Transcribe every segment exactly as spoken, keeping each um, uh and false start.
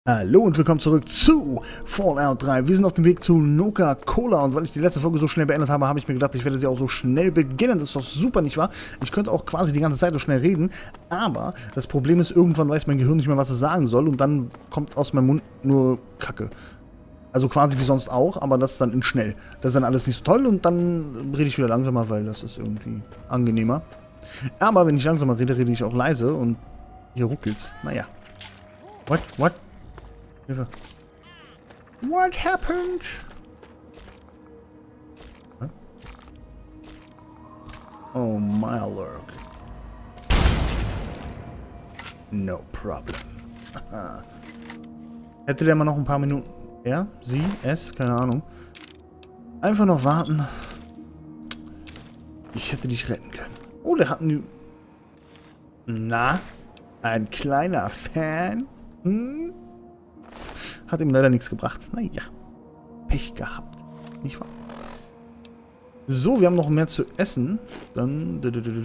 Hallo und willkommen zurück zu Fallout drei. Wir sind auf dem Weg zu Nuka-Cola und weil ich die letzte Folge so schnell beendet habe, habe ich mir gedacht, ich werde sie auch so schnell beginnen. Das ist doch super, nicht wahr? Ich könnte auch quasi die ganze Zeit so schnell reden, aber das Problem ist, irgendwann weiß mein Gehirn nicht mehr, was es sagen soll und dann kommt aus meinem Mund nur Kacke. Also quasi wie sonst auch, aber das ist dann in schnell. Das ist dann alles nicht so toll und dann rede ich wieder langsamer, weil das ist irgendwie angenehmer. Aber wenn ich langsamer rede, rede ich auch leise und hier ruckelt's. Naja. What? What? What happened? Huh? Oh, my lord. No problem. Hätte der mal noch ein paar Minuten... Er? Sie? Es? Keine Ahnung. Einfach noch warten. Ich hätte dich retten können. Oh, der hat einen... Na? Ein kleiner Fan? Hm? Hat ihm leider nichts gebracht. Naja. Pech gehabt. Nicht wahr? So, wir haben noch mehr zu essen. Dann...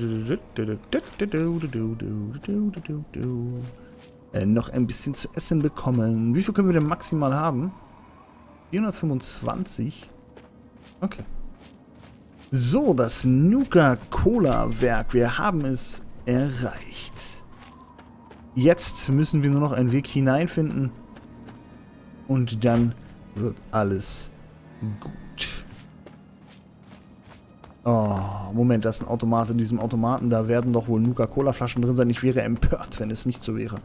Äh, noch ein bisschen zu essen bekommen. Wie viel können wir denn maximal haben? vierhundertfünfundzwanzig. Okay. So, das Nuka-Cola-Werk. Wir haben es erreicht. Jetzt müssen wir nur noch einen Weg hineinfinden. Und dann wird alles gut. Oh, Moment, da ist ein Automat. In diesem Automaten, da werden doch wohl Nuka-Cola-Flaschen drin sein. Ich wäre empört, wenn es nicht so wäre.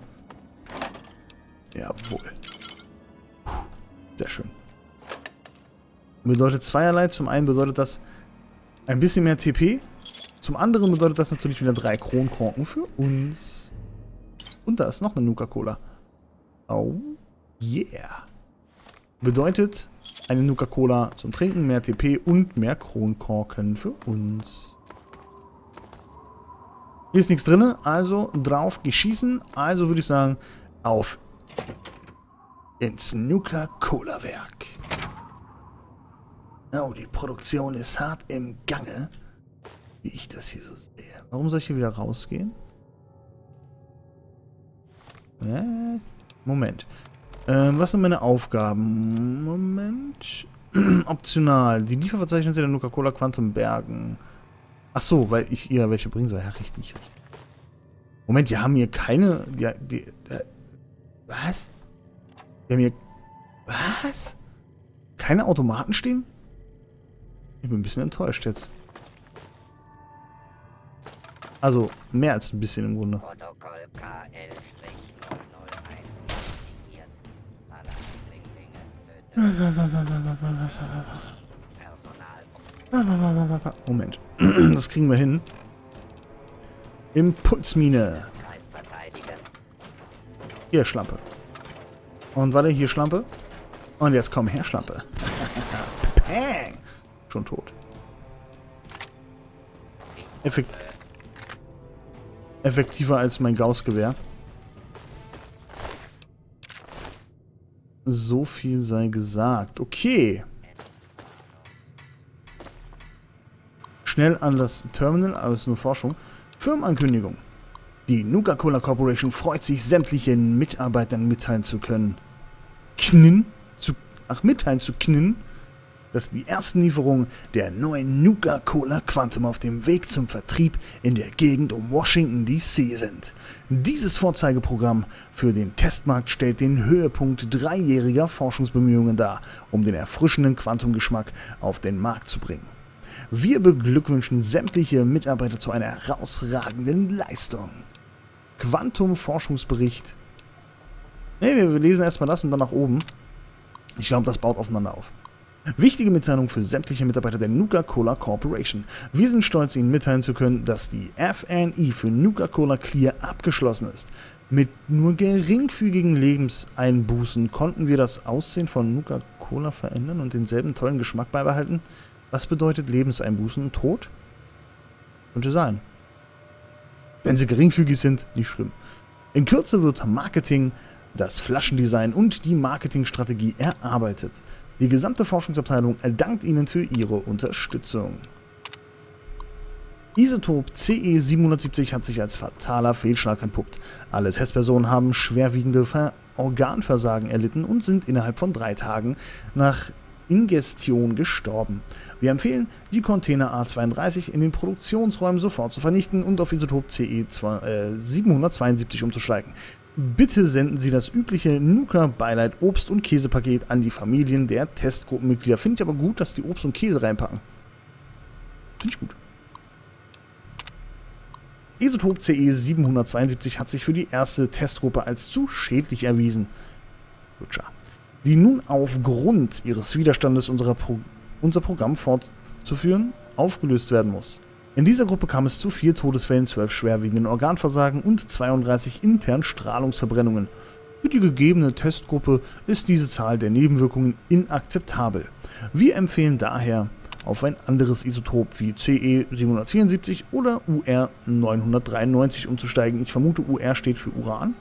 Jawohl. Puh, sehr schön. Bedeutet zweierlei. Zum einen bedeutet das ein bisschen mehr T P. Zum anderen bedeutet das natürlich wieder drei Kronkorken für uns. Und da ist noch eine Nuka-Cola. Oh, yeah. Bedeutet eine Nuka-Cola zum Trinken, mehr T P und mehr Kronkorken für uns. Hier ist nichts drin, also drauf geschießen. Also würde ich sagen, auf ins Nuka-Cola-Werk. Oh, die Produktion ist hart im Gange, wie ich das hier so sehe. Warum soll ich hier wieder rausgehen? Äh, Moment. Ähm, was sind meine Aufgaben? Moment. Optional. Die Lieferverzeichnisse der Nuka-Cola Quantum Bergen. Ach so, weil ich ihr welche bringen soll. Ja, richtig, richtig. Moment, die haben hier keine... Die, die, äh, was? Die haben hier... Was? Keine Automaten stehen? Ich bin ein bisschen enttäuscht jetzt. Also, mehr als ein bisschen im Grunde. Protokoll K L null null eins. Moment. Das kriegen wir hin. Impulsmine. Hier, Schlampe. Und warte, hier, Schlampe. Und jetzt komm her, Schlampe. Pang. Schon tot. Effekt Effektiver als mein Gauss-Gewehr. So viel sei gesagt. Okay. Schnell an das Terminal, aber es ist nur Forschung. Firmenankündigung. Die Nuka-Cola Corporation freut sich, sämtlichen Mitarbeitern mitteilen zu können. Knin? Zu, ach, mitteilen zu können, dass die ersten Lieferungen der neuen Nuka-Cola Quantum auf dem Weg zum Vertrieb in der Gegend um Washington D C sind. Dieses Vorzeigeprogramm für den Testmarkt stellt den Höhepunkt dreijähriger Forschungsbemühungen dar, um den erfrischenden Quantum-Geschmack auf den Markt zu bringen. Wir beglückwünschen sämtliche Mitarbeiter zu einer herausragenden Leistung. Quantum-Forschungsbericht. Ne, wir lesen erstmal das und dann nach oben. Ich glaube, das baut aufeinander auf. Wichtige Mitteilung für sämtliche Mitarbeiter der Nuka-Cola Corporation. Wir sind stolz, Ihnen mitteilen zu können, dass die F N I für Nuka-Cola Clear abgeschlossen ist. Mit nur geringfügigen Lebenseinbußen konnten wir das Aussehen von Nuka-Cola verändern und denselben tollen Geschmack beibehalten. Was bedeutet Lebenseinbußen? Tod? Könnte sein. Wenn sie geringfügig sind, nicht schlimm. In Kürze wird Marketing, das Flaschendesign und die Marketingstrategie erarbeitet. Die gesamte Forschungsabteilung dankt Ihnen für Ihre Unterstützung. Isotop C E siebenhundertsiebzig hat sich als fataler Fehlschlag entpuppt. Alle Testpersonen haben schwerwiegende Ver Organversagen erlitten und sind innerhalb von drei Tagen nach Ingestion gestorben. Wir empfehlen, die Container A zweiunddreißig in den Produktionsräumen sofort zu vernichten und auf Isotop C E siebenhundertzweiundsiebzig umzusteigen. Bitte senden Sie das übliche Nuka-Beileid Obst- und Käsepaket an die Familien der Testgruppenmitglieder. Finde ich aber gut, dass die Obst und Käse reinpacken. Finde ich gut. Isotop C E siebenhundertzweiundsiebzig hat sich für die erste Testgruppe als zu schädlich erwiesen, die nun aufgrund ihres Widerstandes unserer Pro unser Programm fortzuführen aufgelöst werden muss. In dieser Gruppe kam es zu vier Todesfällen, zwölf schwerwiegenden Organversagen und zweiunddreißig internen Strahlungsverbrennungen. Für die gegebene Testgruppe ist diese Zahl der Nebenwirkungen inakzeptabel. Wir empfehlen daher, auf ein anderes Isotop wie C E siebenhundertvierundsiebzig oder U R neunhundertdreiundneunzig umzusteigen. Ich vermute, U R steht für Uran.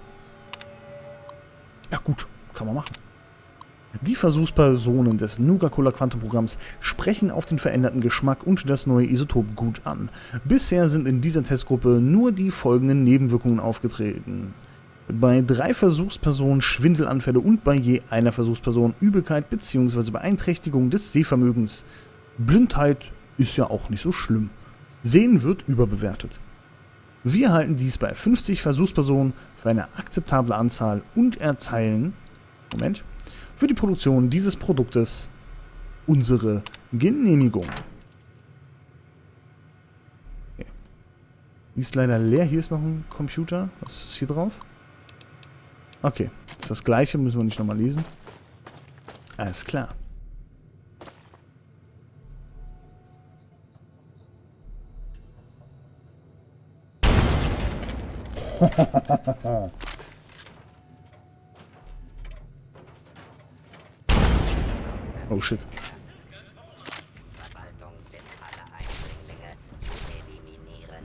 Ja gut, kann man machen. Die Versuchspersonen des Nuka-Cola-Quantum-Programms sprechen auf den veränderten Geschmack und das neue Isotop gut an. Bisher sind in dieser Testgruppe nur die folgenden Nebenwirkungen aufgetreten. Bei drei Versuchspersonen Schwindelanfälle und bei je einer Versuchsperson Übelkeit bzw. Beeinträchtigung des Sehvermögens. Blindheit ist ja auch nicht so schlimm. Sehen wird überbewertet. Wir halten dies bei fünfzig Versuchspersonen für eine akzeptable Anzahl und erteilen Moment, für die Produktion dieses Produktes unsere Genehmigung. Okay. Die ist leider leer. Hier ist noch ein Computer. Was ist hier drauf? Okay, das ist das gleiche, müssen wir nicht nochmal lesen. Alles klar. Oh shit. Verwaltung sind alle Eindringlinge zu eliminieren.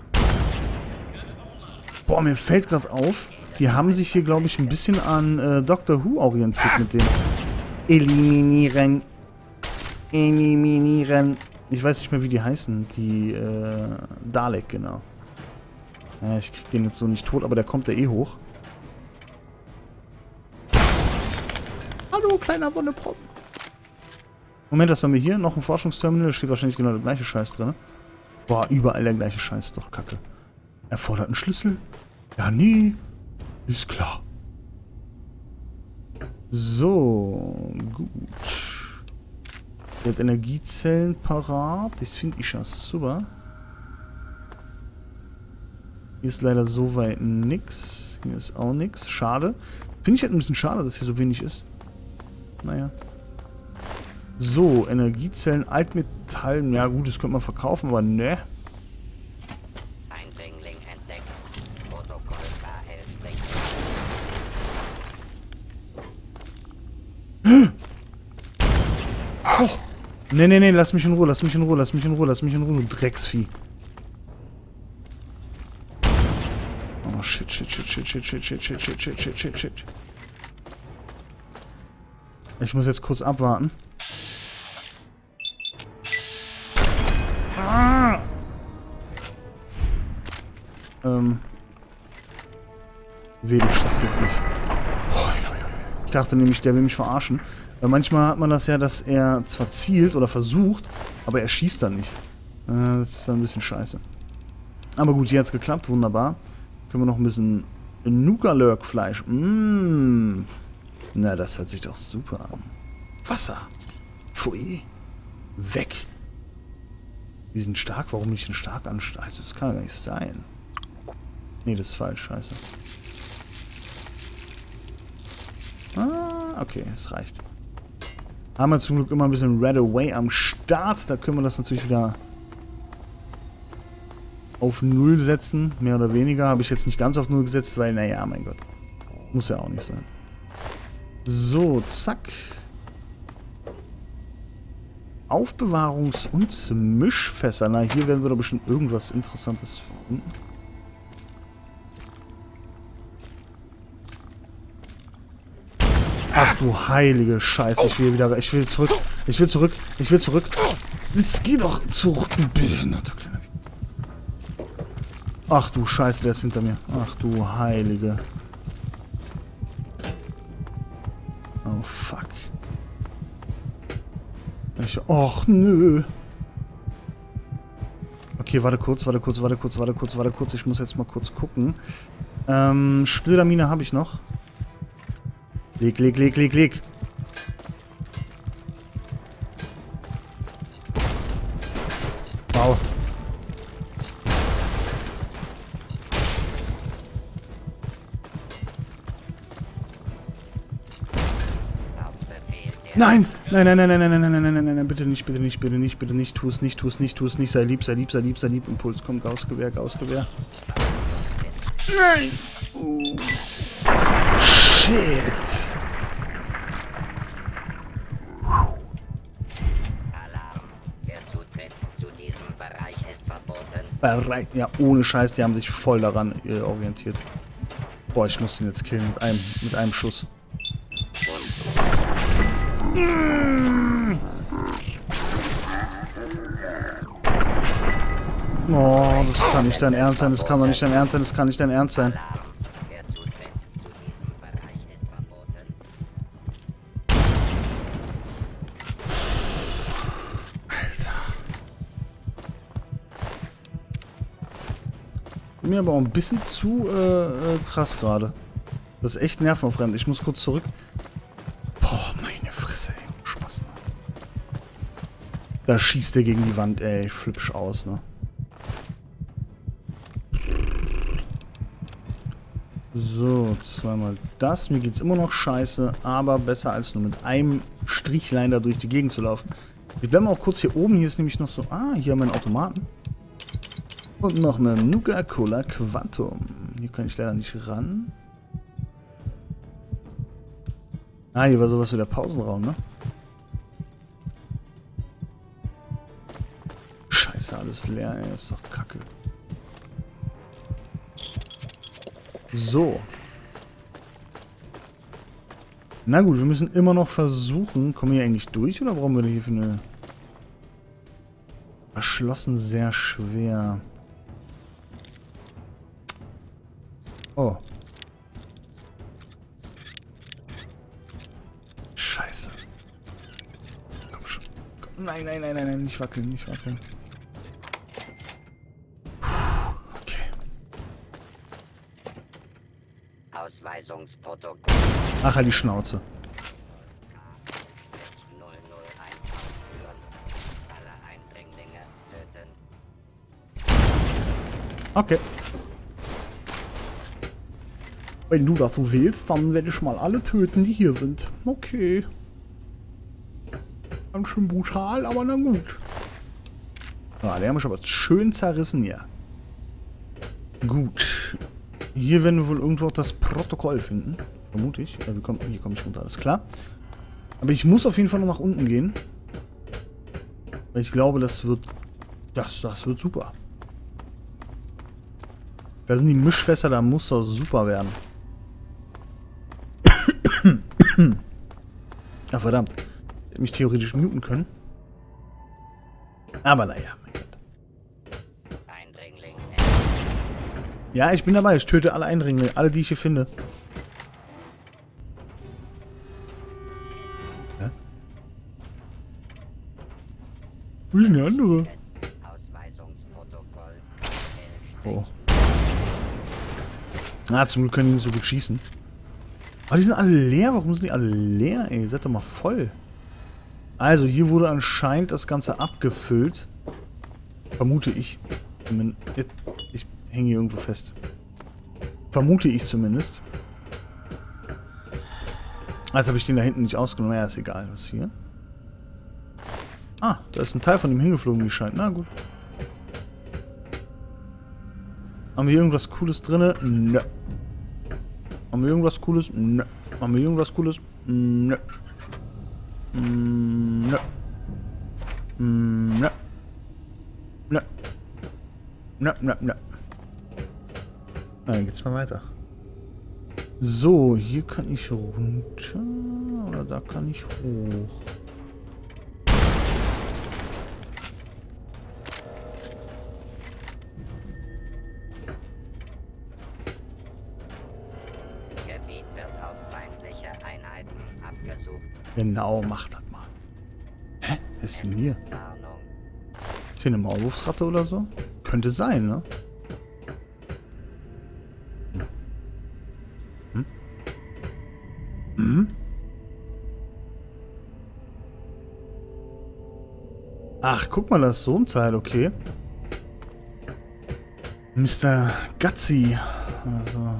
Boah, mir fällt gerade auf, die haben sich hier, glaube ich, ein bisschen an äh, Doctor Who orientiert mit dem Eliminieren. Eliminieren. Ich weiß nicht mehr, wie die heißen. Die äh, Dalek, genau. Ja, ich krieg den jetzt so nicht tot, aber der kommt ja eh hoch. Hallo, kleiner Wonneproppen. Moment, was haben wir hier? Noch ein Forschungsterminal. Da steht wahrscheinlich genau der gleiche Scheiß drin. Boah, überall der gleiche Scheiß. Doch kacke. Erfordert einen Schlüssel? Ja, nee. Ist klar. So, gut. Der hat Energiezellen parat. Das finde ich ja super. Hier ist leider soweit nix. Hier ist auch nix. Schade. Finde ich halt ein bisschen schade, dass hier so wenig ist. Naja. So, Energiezellen, Altmetall. Ja gut, das könnte man verkaufen, aber ne. Eindringling entdeckt. Protokoll K L Oh. Ne, ne, ne, lass mich in Ruhe, lass mich in Ruhe, lass mich in Ruhe, lass mich in Ruhe, du Drecksvieh. Oh shit, shit, shit, shit, shit, shit, shit, shit, shit, shit, shit, shit, shit. Ich muss jetzt kurz abwarten. Ah. Ähm. Weh, du schießt jetzt nicht. Ich dachte nämlich, der will mich verarschen. Weil manchmal hat man das ja, dass er zwar zielt oder versucht, aber er schießt dann nicht. Äh, das ist dann ein bisschen scheiße. Aber gut, hier hat es geklappt, wunderbar. Können wir noch ein bisschen Nuka-Lurk-Fleisch. Mmh. Na, das hört sich doch super an. Wasser. Pfui. Weg. Die sind stark. Warum nicht denn stark ansteigen? Also, das kann gar nicht sein. Nee, das ist falsch. Scheiße. Ah, okay. Es reicht. Haben wir zum Glück immer ein bisschen Red Away am Start. Da können wir das natürlich wieder auf null setzen. Mehr oder weniger. Habe ich jetzt nicht ganz auf null gesetzt, weil, naja, mein Gott. Muss ja auch nicht sein. So, zack. Aufbewahrungs- und Mischfässer. Na, hier werden wir doch bestimmt irgendwas Interessantes finden. Ach du heilige Scheiße, ich will wieder, ich will zurück, ich will zurück, ich will zurück. Jetzt geh doch zurück, du Behinderte. Ach du Scheiße, der ist hinter mir. Ach du heilige. fuck. Ich, och, nö. Okay, warte kurz, warte kurz, warte kurz, warte kurz, warte kurz. Ich muss jetzt mal kurz gucken. Ähm, Splittermine habe ich noch. Leg, leg, leg, leg, leg. Wow. Nein! Nein, nein, nein, nein, nein, nein, nein, nein, nein, nein, nein, bitte nicht, bitte nicht, bitte nicht, bitte nicht, tu es nicht, tu es nicht, tu es nicht, sei lieb, sei lieb, sei lieb, sei lieb, Impuls, komm, Gaussgewehr, Gaussgewehr. Nein! Uh. Shit! Alarm. Der Zutritt zu diesem Bereich ist verboten. Bereit, ja, ohne Scheiß, die haben sich voll daran äh, orientiert. Boah, ich muss den jetzt killen mit einem, mit einem Schuss. Oh, das kann nicht dein Ernst sein, das kann doch nicht dein Ernst sein, das kann nicht dein Ernst sein. Der Zutritt zu diesem Bereich ist verboten. Alter. Mir aber auch ein bisschen zu äh, krass gerade. Das ist echt nervenaufreibend. Ich muss kurz zurück. Boah, meine Fresse, ey. Spaß. Ne? Da schießt er gegen die Wand, ey. Flipsch aus, ne? So, zweimal das. Mir geht's immer noch scheiße, aber besser als nur mit einem Strichlein da durch die Gegend zu laufen. Wir bleiben auch kurz hier oben. Hier ist nämlich noch so... Ah, hier haben wir einen Automaten. Und noch eine Nuka-Cola Quantum. Hier kann ich leider nicht ran. Ah, hier war sowas wie der Pausenraum, ne? Scheiße, alles leer, ey. Ist doch kacke. So. Na gut, wir müssen immer noch versuchen. Kommen wir hier eigentlich durch oder brauchen wir hier für eine... Erschlossen sehr schwer. Oh. Scheiße. Komm schon. Komm. Nein, nein, nein, nein, nein, nicht wackeln, nicht wackeln. Okay. Ausweisungsprotokoll Ach, halt die Schnauze. null null eins ausführen. Alle Eindringlinge töten. Okay. Wenn du das so willst, dann werde ich mal alle töten, die hier sind. Okay. Ganz schön brutal, aber na gut. Ah, der haben wir schon aber schön zerrissen hier. Gut. Hier werden wir wohl irgendwo auch das Protokoll finden. Vermute ich. Ja, wir kommen, hier komme ich runter, alles klar. Aber ich muss auf jeden Fall noch nach unten gehen. Weil ich glaube, das wird... Das, das wird super. Da sind die Mischfässer, da muss das super werden. Ach, verdammt. Ich hätte mich theoretisch muten können. Aber naja, mein Gott. Eindringling. Ja, ich bin dabei. Ich töte alle Eindringlinge. Alle, die ich hier finde. Hä? Wo ist denn der andere? Ausweisungsprotokoll. Oh. Ah, zum Glück können die nicht so gut schießen. Aber die sind alle leer. Warum sind die alle leer, ey? Seid doch mal voll. Also, hier wurde anscheinend das Ganze abgefüllt. Vermute ich. Ich hänge hier irgendwo fest. Vermute ich zumindest. Als habe ich den da hinten nicht ausgenommen. Naja, ist egal. Was ist hier? Ah, da ist ein Teil von ihm hingeflogen, wie es scheint. Na gut. Haben wir irgendwas Cooles drin? Nö. Haben wir irgendwas Cooles? Nö. Haben wir irgendwas Cooles? Nö. Nö. Nö. Nö. Nö, nö, nö. Na, dann geht's mal weiter. So, hier kann ich runter. Oder da kann ich hoch. Gebiet wird auf feindliche Einheiten abgesucht. untersucht. Genau, macht das mal. Hä? Was ist denn hier? Warnung. Ist hier eine Maulwurfsratte oder so? Könnte sein, ne? Hm? Hm? Ach, guck mal, das ist so ein Teil, okay. Mister Gutsy. Oder so.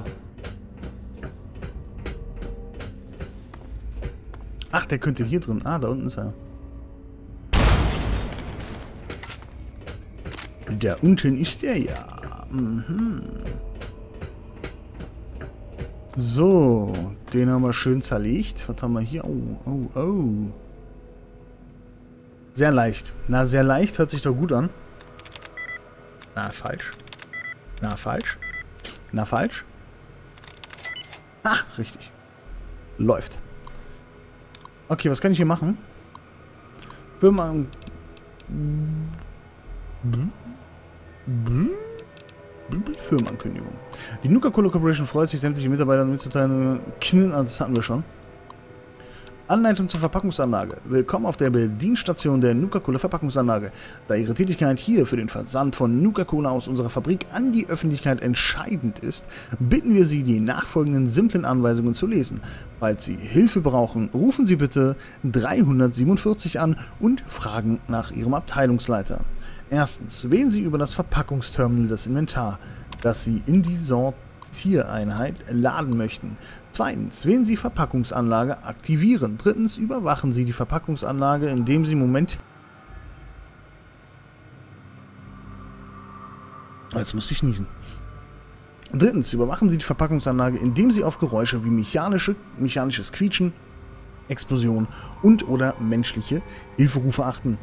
Ach, der könnte hier drin. Ah, da unten ist er. Da unten ist er ja. Mhm. So, den haben wir schön zerlegt. Was haben wir hier? Oh, oh, oh. Sehr leicht. Na, sehr leicht hört sich doch gut an. Na, falsch. Na, falsch. Na, falsch. Ah, richtig. Läuft. Okay, was kann ich hier machen? Firma... Firmenankündigung. Die Nuka-Cola Corporation freut sich, sämtliche Mitarbeiter mitzuteilen. Knien, das hatten wir schon. Anleitung zur Verpackungsanlage. Willkommen auf der Bedienstation der Nuka-Cola Verpackungsanlage. Da Ihre Tätigkeit hier für den Versand von Nuka-Cola aus unserer Fabrik an die Öffentlichkeit entscheidend ist, bitten wir Sie, die nachfolgenden simplen Anweisungen zu lesen. Falls Sie Hilfe brauchen, rufen Sie bitte dreihundertsiebenundvierzig an und fragen nach Ihrem Abteilungsleiter. Erstens, wählen Sie über das Verpackungsterminal das Inventar, das Sie in die Sortiereinheit laden möchten. Zweitens, wählen Sie Verpackungsanlage aktivieren. Drittens, überwachen Sie die Verpackungsanlage, indem Sie Moment... Jetzt muss ich niesen. Drittens, überwachen Sie die Verpackungsanlage, indem Sie auf Geräusche wie mechanische, mechanisches Quietschen, Explosion und oder menschliche Hilferufe achten.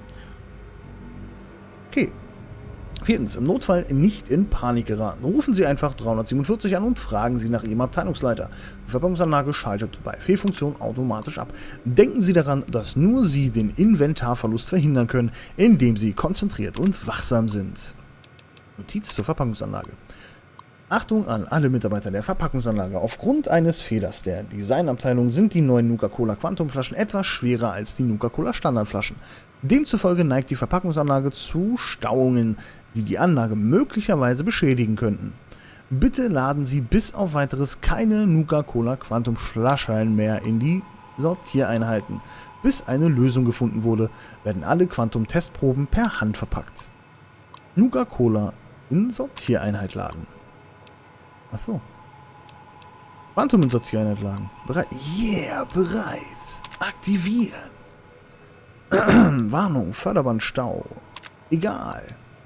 Okay. Viertens, im Notfall nicht in Panik geraten. Rufen Sie einfach dreihundertsiebenundvierzig an und fragen Sie nach Ihrem Abteilungsleiter. Die Verpackungsanlage schaltet bei Fehlfunktion automatisch ab. Denken Sie daran, dass nur Sie den Inventarverlust verhindern können, indem Sie konzentriert und wachsam sind. Notiz zur Verpackungsanlage. Achtung an alle Mitarbeiter der Verpackungsanlage. Aufgrund eines Fehlers der Designabteilung sind die neuen Nuka-Cola Quantum-Flaschen etwas schwerer als die Nuka-Cola Standardflaschen. Demzufolge neigt die Verpackungsanlage zu Stauungen, die die Anlage möglicherweise beschädigen könnten. Bitte laden Sie bis auf weiteres keine Nuka-Cola Quantum-Flaschen mehr in die Sortiereinheiten. Bis eine Lösung gefunden wurde, werden alle Quantum-Testproben per Hand verpackt. Nuka-Cola in Sortiereinheit laden. Achso. Quantum in Sortiereinheit laden. Bereit? Yeah, bereit. Aktivieren. Warnung, Förderband Stau. Egal.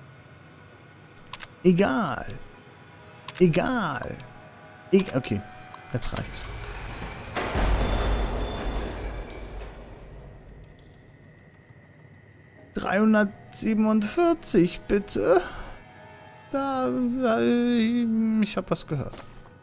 Egal. Egal. E okay, jetzt reicht's. dreihundertsiebenundvierzig, bitte. Da, da ich habe was gehört.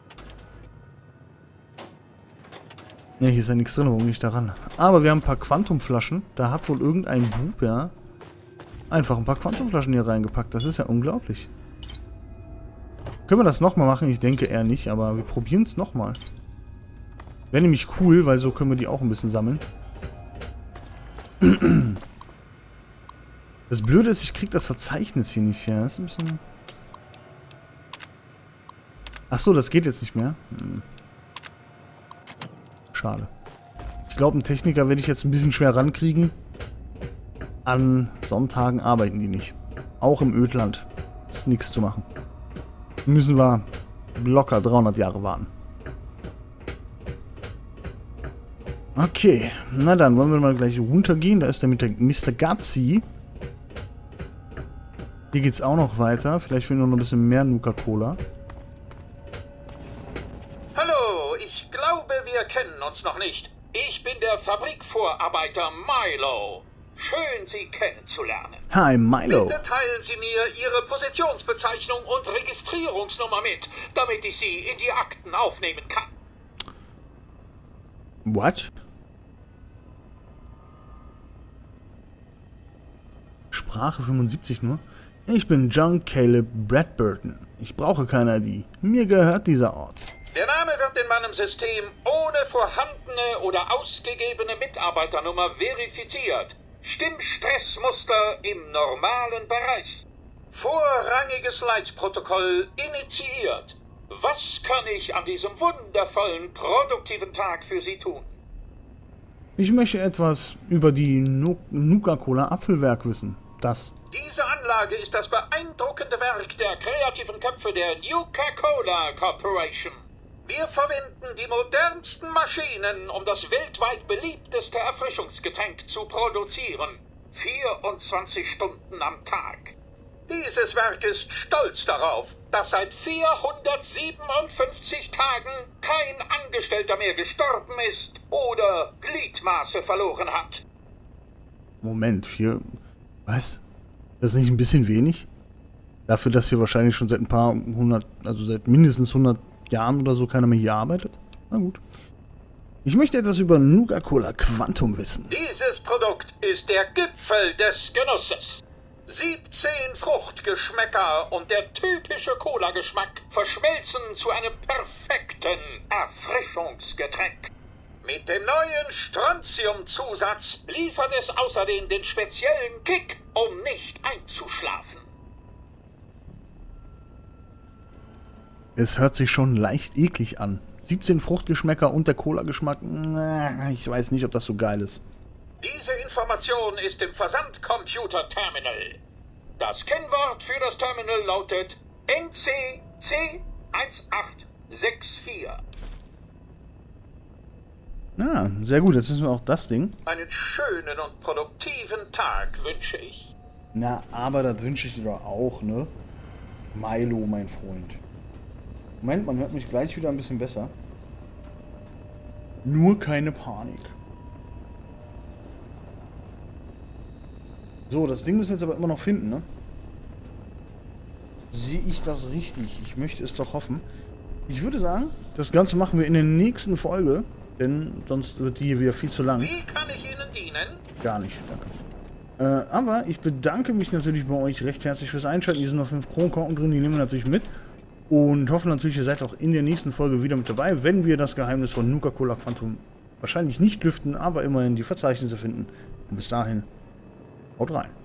Ne, hier ist ja nichts drin, warum nicht daran? Aber wir haben ein paar Quantumflaschen. Da hat wohl irgendein Bub, ja, einfach ein paar Quantumflaschen hier reingepackt. Das ist ja unglaublich. Können wir das nochmal machen? Ich denke eher nicht, aber wir probieren es nochmal. Wäre nämlich cool, weil so können wir die auch ein bisschen sammeln. Das Blöde ist, ich krieg das Verzeichnis hier nicht her. Das ist ein bisschen... Achso, das geht jetzt nicht mehr. Hm. Schade. Ich glaube, einen Techniker werde ich jetzt ein bisschen schwer rankriegen. An Sonntagen arbeiten die nicht. Auch im Ödland. Ist nichts zu machen. Müssen wir locker dreihundert Jahre warten. Okay, na dann wollen wir mal gleich runtergehen. Da ist der mit der Mister Gutsy. Hier geht's auch noch weiter. Vielleicht finden wir noch ein bisschen mehr Nuka-Cola. Hallo, ich glaube, wir kennen uns noch nicht. Ich bin der Fabrikvorarbeiter Milo. Schön, Sie kennenzulernen. Hi, Milo. Bitte teilen Sie mir Ihre Positionsbezeichnung und Registrierungsnummer mit, damit ich Sie in die Akten aufnehmen kann. What? Sprache fünfundsiebzig nur? Ich bin John Caleb Bradburton. Ich brauche keine I D. Mir gehört dieser Ort. Der Name wird in meinem System ohne vorhandene oder ausgegebene Mitarbeiternummer verifiziert. Stimmstressmuster im normalen Bereich. Vorrangiges Leitprotokoll initiiert. Was kann ich an diesem wundervollen, produktiven Tag für Sie tun? Ich möchte etwas über die Nu- Nuka-Cola Apfelwerk wissen. Das. Diese Anlage ist das beeindruckende Werk der kreativen Köpfe der Nuka-Cola Corporation. Wir verwenden die modernsten Maschinen, um das weltweit beliebteste Erfrischungsgetränk zu produzieren. vierundzwanzig Stunden am Tag. Dieses Werk ist stolz darauf, dass seit vierhundertsiebenundfünfzig Tagen kein Angestellter mehr gestorben ist oder Gliedmaße verloren hat. Moment, vier... Was? Das ist nicht ein bisschen wenig? Dafür, dass hier wahrscheinlich schon seit ein paar hundert, also seit mindestens hundert Jahren oder so keiner mehr hier arbeitet? Na gut. Ich möchte etwas über Nuka-Cola Quantum wissen. Dieses Produkt ist der Gipfel des Genusses. siebzehn Fruchtgeschmäcker und der typische Cola-Geschmack verschmelzen zu einem perfekten Erfrischungsgetränk. Mit dem neuen Strontium-Zusatz liefert es außerdem den speziellen Kick, um nicht einzuschlafen. Es hört sich schon leicht eklig an. siebzehn Fruchtgeschmäcker und der Cola-Geschmack. Ich weiß nicht, ob das so geil ist. Diese Information ist im Versandcomputer-Terminal. Das Kennwort für das Terminal lautet N C C eins acht sechs vier. Ah, sehr gut. Jetzt wissen wir auch das Ding. Einen schönen und produktiven Tag wünsche ich. Na, aber das wünsche ich dir doch auch, ne? Milo, mein Freund. Moment, man hört mich gleich wieder ein bisschen besser. Nur keine Panik. So, das Ding müssen wir jetzt aber immer noch finden, ne? Sehe ich das richtig? Ich möchte es doch hoffen. Ich würde sagen, das Ganze machen wir in der nächsten Folge, denn sonst wird die hier wieder viel zu lang. Wie kann ich Ihnen dienen? Gar nicht, danke. Äh, aber ich bedanke mich natürlich bei euch recht herzlich fürs Einschalten. Hier sind noch fünf Kronkorken drin, die nehmen wir natürlich mit. Und hoffe natürlich, ihr seid auch in der nächsten Folge wieder mit dabei, wenn wir das Geheimnis von Nuka-Cola Quantum wahrscheinlich nicht lüften, aber immerhin die Verzeichnisse finden. Und bis dahin, haut rein.